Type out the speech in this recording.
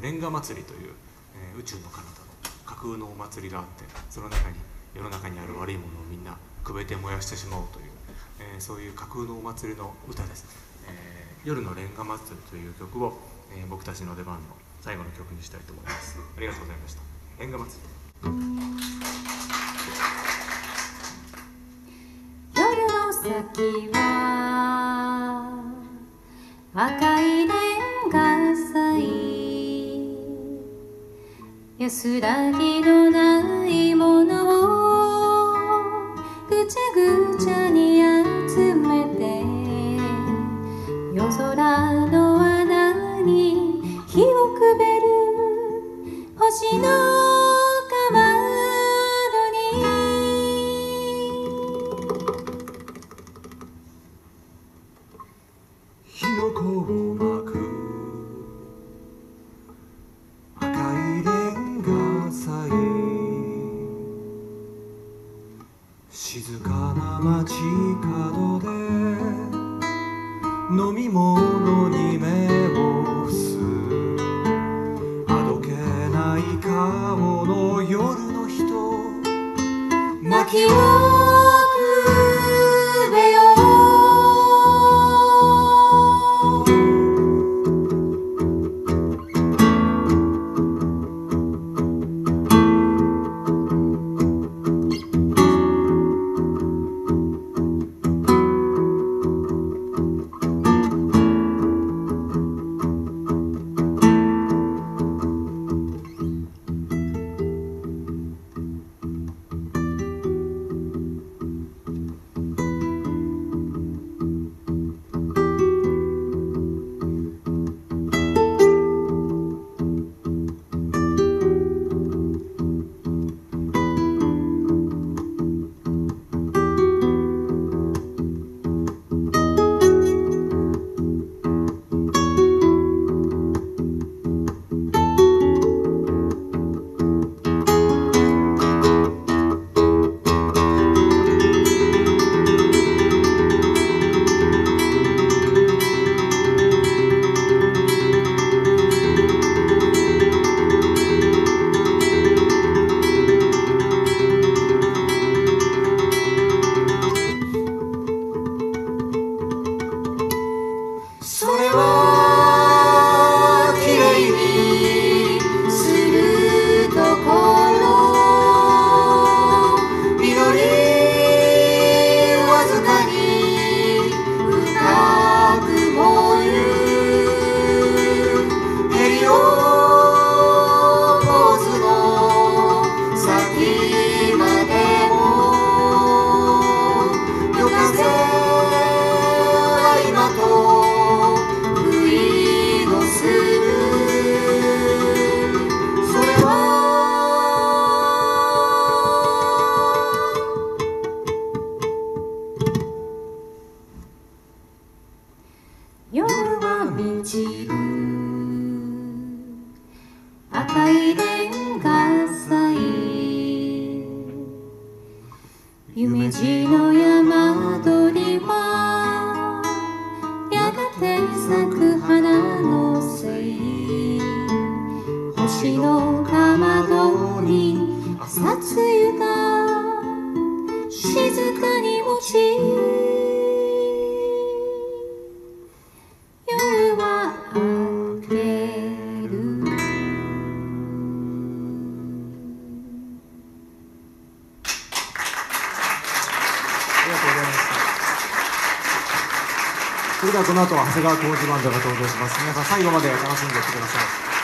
レンガ祭りという、宇宙の彼方の架空のお祭りがあって、その中に世の中にある悪いものをみんなくべて燃やしてしまおうという、そういう架空のお祭りの歌です。夜のレンガ祭りという曲を、僕たちの出番の最後の曲にしたいと思います。ありがとうございました。レンガ祭り。 夜の先は赤いレンガ祭、安らぎのないものをぐちゃぐちゃに集めて、夜空の穴に火をくべる星のかまどに、 火の粉をまく赤いレンガ祭、静かな街角で飲み物に目を伏す、あどけない顔の夜の人、薪をくべよう。それはきれいにするところ、緑わずかに深く燃ゆヘリオポーズの先までも、夜風は今と夜は満ちる赤いレンガ祭、夢路の山鳥はやがて咲く花のせい、星のかまどに朝露が静かに落ち、夜は明ける。 ありがとうございました。それではこの後は長谷川浩二バンドが登場します。皆さん最後まで楽しんでいってください。